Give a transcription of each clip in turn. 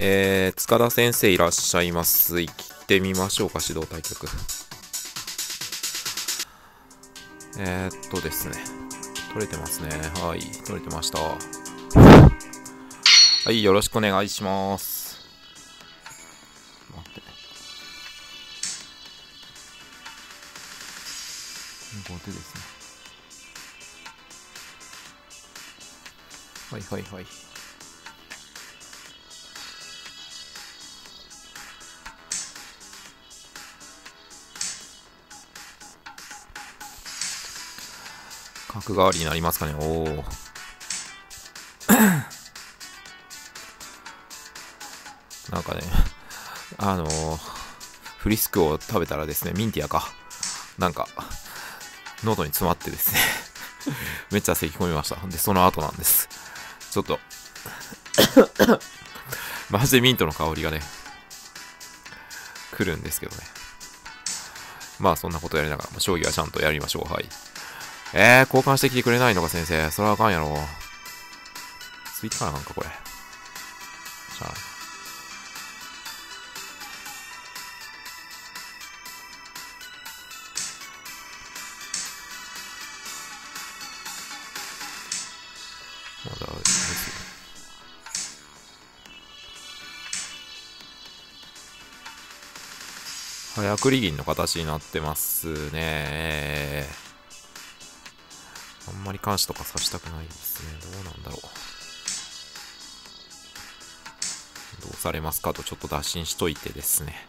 塚田先生いらっしゃいます。行ってみましょうか、指導対局。ですね。取れてますね。はい、取れてました。はい、よろしくお願いします。待ってね。後手ですね。はいはいはい。角換わりになりますかね。おお。なんかね、フリスクを食べたらですね、ミンティアか。なんか、喉に詰まってですね、めっちゃ咳込みました。で、その後なんです。ちょっと、マジでミントの香りがね、来るんですけどね。まあ、そんなことやりながら、将棋はちゃんとやりましょう。はい。交換してきてくれないのか、先生。それはあかんやろ。ついてかなあかんか、これ。じゃあ。まだですよ。早繰り銀の形になってますね。あんまり監視とかさしたくないですね。どうなんだろう。どうされますかとちょっと打診しといてですね。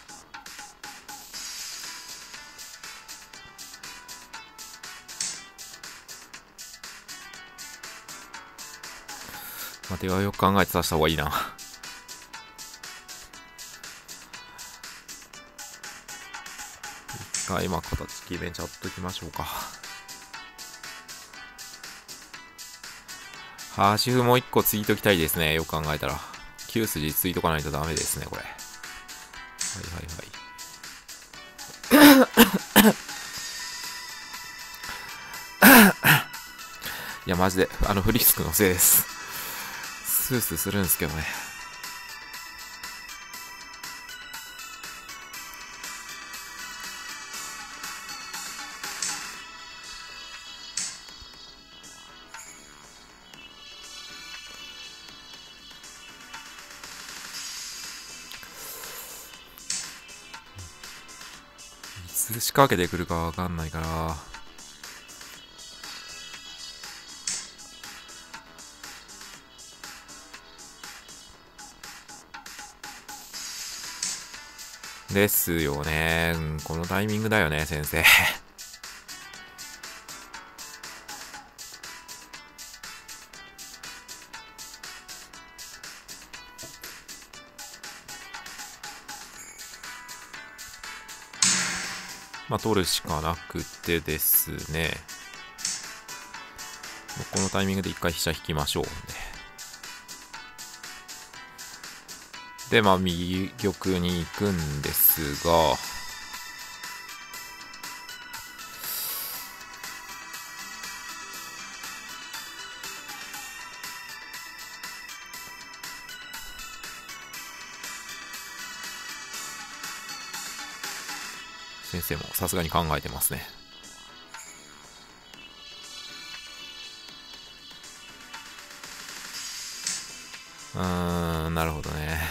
待てがよく考えてさした方がいいな。一回今形決めちゃっときましょうか。端歩もう一個ついときたいですね。よく考えたら。9筋ついとかないとダメですね、これ。はいはいはい。いや、マジで、フリスクのせいです。スースーするんですけどね。いつ仕掛けてくるかわかんないから。ですよね。このタイミングだよね、先生。まあ、取るしかなくてですね。このタイミングで一回飛車引きましょうね。で、まあ、右玉に行くんですが、先生もさすがに考えてますね。なるほどね。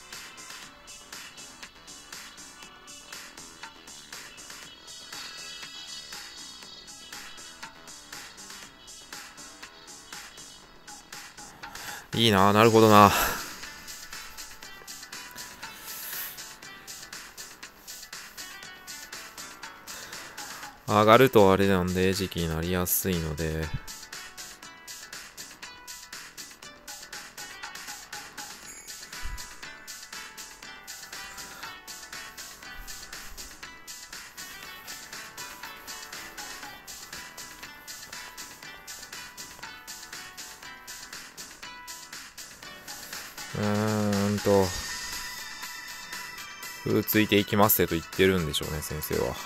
いいな、なるほどな。上がるとあれなんで、時期になりやすいので。歩ついていきますと言ってるんでしょうね、先生は。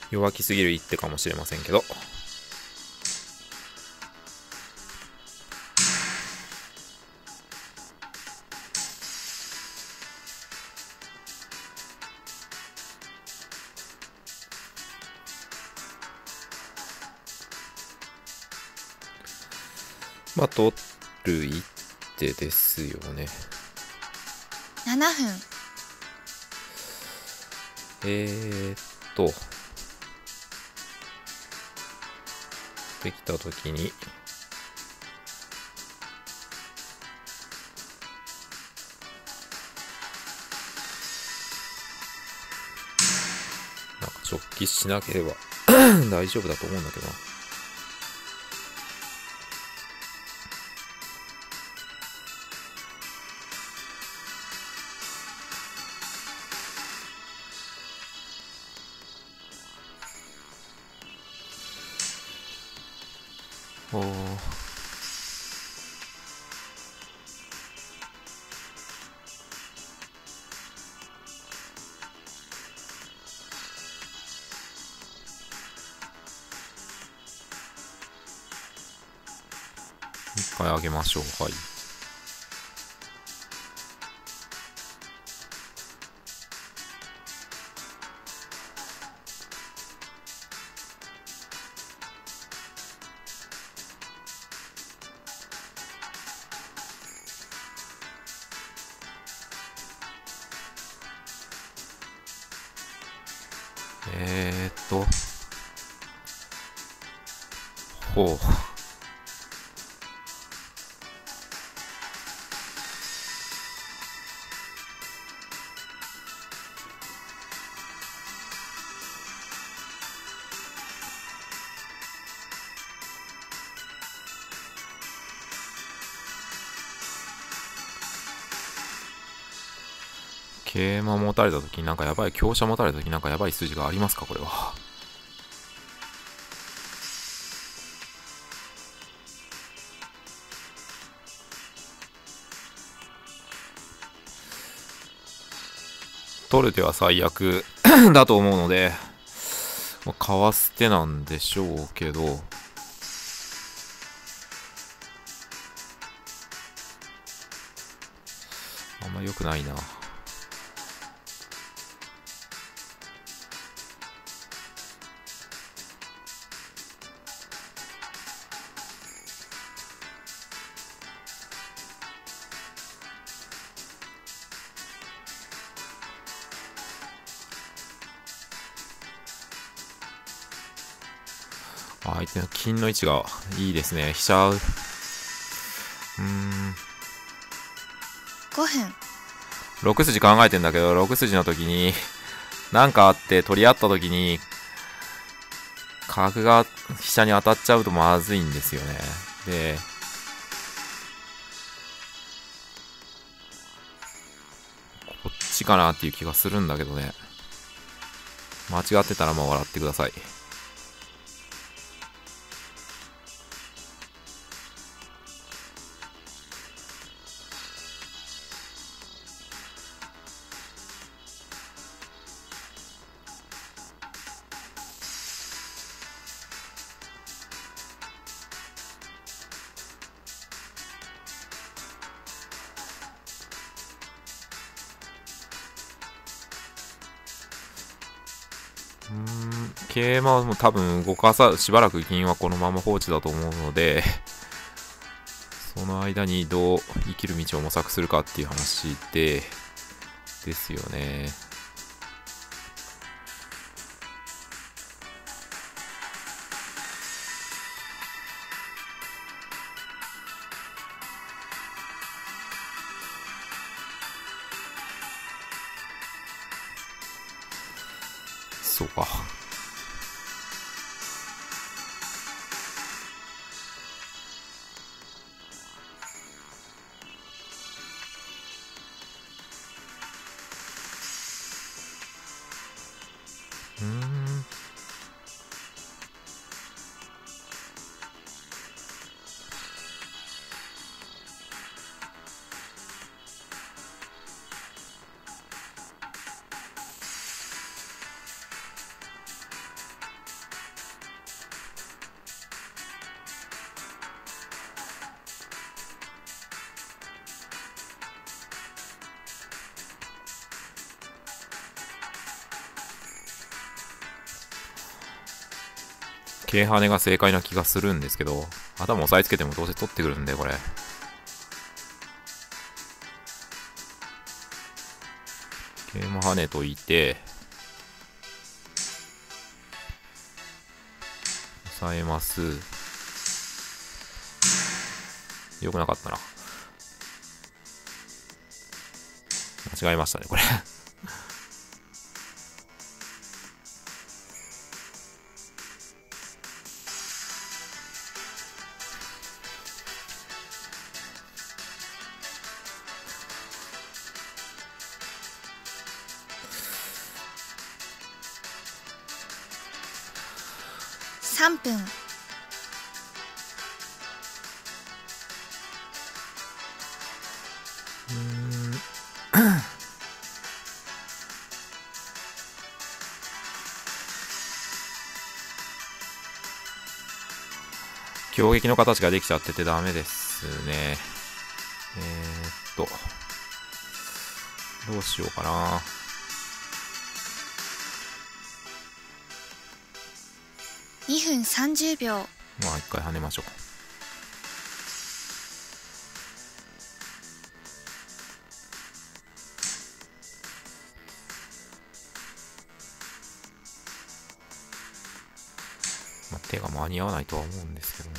弱気すぎる一手かもしれませんけど。まあ、取る一手ですよね。 7分。 できたときに、なんか直帰しなければ大丈夫だと思うんだけどな。おー。一回上げましょう。はい。ほう。桂馬持たれたときになんかやばい、香車持たれたときになんかやばい筋がありますか、これは。取る手は最悪だと思うので、かわす手なんでしょうけど、あんま良くないな。相手の金の位置がいいですね。飛車、 5分。 6筋考えてんだけど、6筋の時に、なんかあって取り合った時に、角が飛車に当たっちゃうとまずいんですよね。で、こっちかなっていう気がするんだけどね。間違ってたらまあ笑ってください。桂馬はもう多分動かさ、しばらく銀はこのまま放置だと思うので、その間にどう生きる道を模索するかっていう話ですよね。そうか。 桂跳ねが正解な気がするんですけど、頭押さえつけてもどうせ取ってくるんで、これ。桂馬跳ねといて、押さえます。よくなかったな。間違えましたね、これ。 3分。 強撃の形ができちゃっててダメですね。どうしようかな。 2分30秒。 まあ一回跳ねましょう。まあ、手が間に合わないとは思うんですけどね。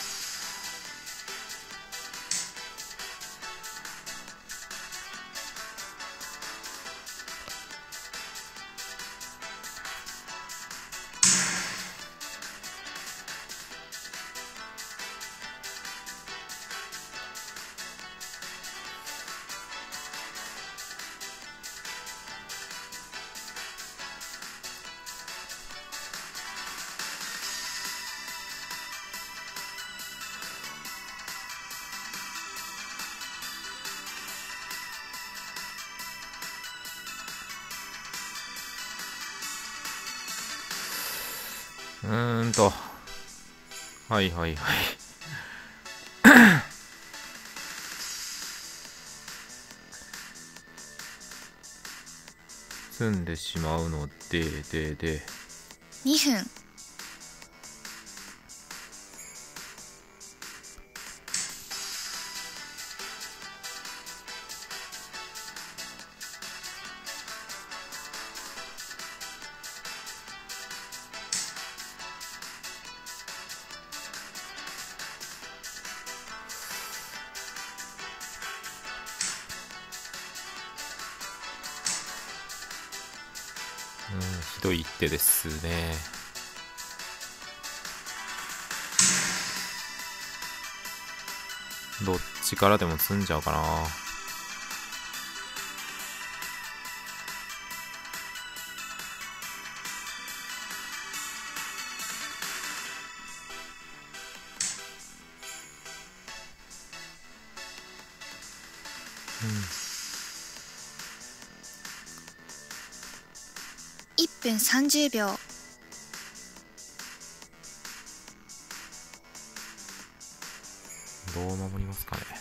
はいはいはい。詰んでしまうので、 2分。 ひどい一手ですね。どっちからでも詰んじゃうかな。 1分30秒。 どう守りますかね。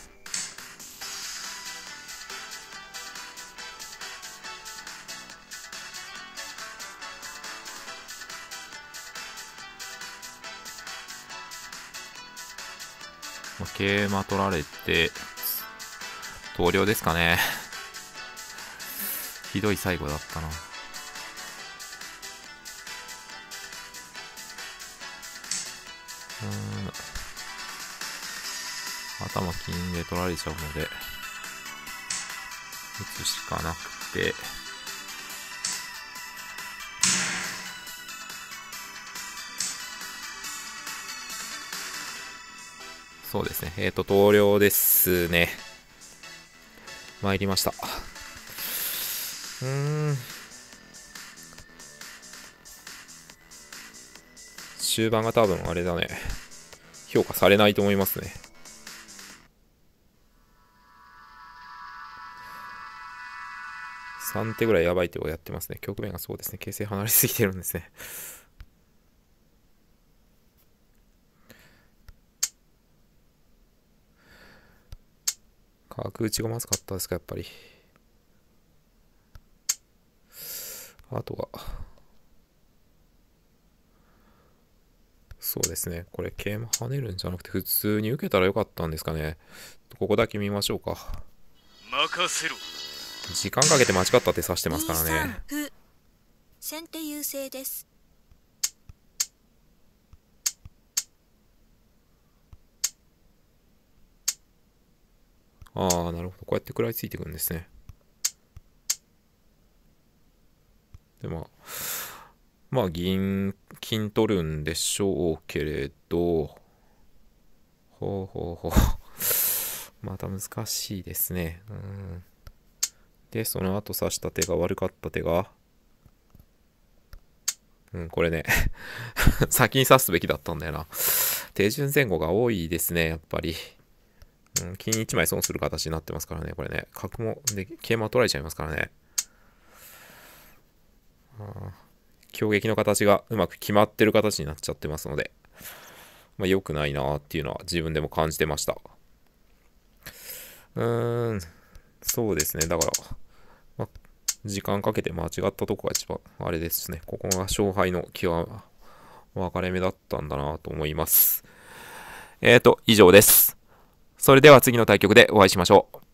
桂馬取られて投了ですかね。ひどい最後だったな。頭金で取られちゃうので打つしかなくて、そうですね。投了ですね。参りました。終盤が多分あれだね。評価されないと思いますね。3手ぐらいやばい手をやってますね。局面がそうですね。形勢離れすぎてるんですね。角打ちがまずかったですか、やっぱり。あとはそうですね。これ、桂馬跳ねるんじゃなくて、普通に受けたらよかったんですかね。ここだけ見ましょうか。 任せろ。 時間かけて間違った手指してますから 2 ね。 三歩。先手優勢です。 ああ、なるほど。こうやって食らいついていくんですね。で、まあ、金取るんでしょうけれど、ほうほうほう。また難しいですね。で、その後指した手が悪かった手が、これね、先に指すべきだったんだよな。手順前後が多いですね、やっぱり。金1枚損する形になってますからね、これね。角も、で、桂馬取られちゃいますからね。強撃の形がうまく決まってる形になっちゃってますので、良くないなっていうのは自分でも感じてました。そうですね。だから、時間かけて間違ったとこが一番あれですね。ここが勝敗の分かれ目だったんだなと思います。以上です。それでは次の対局でお会いしましょう。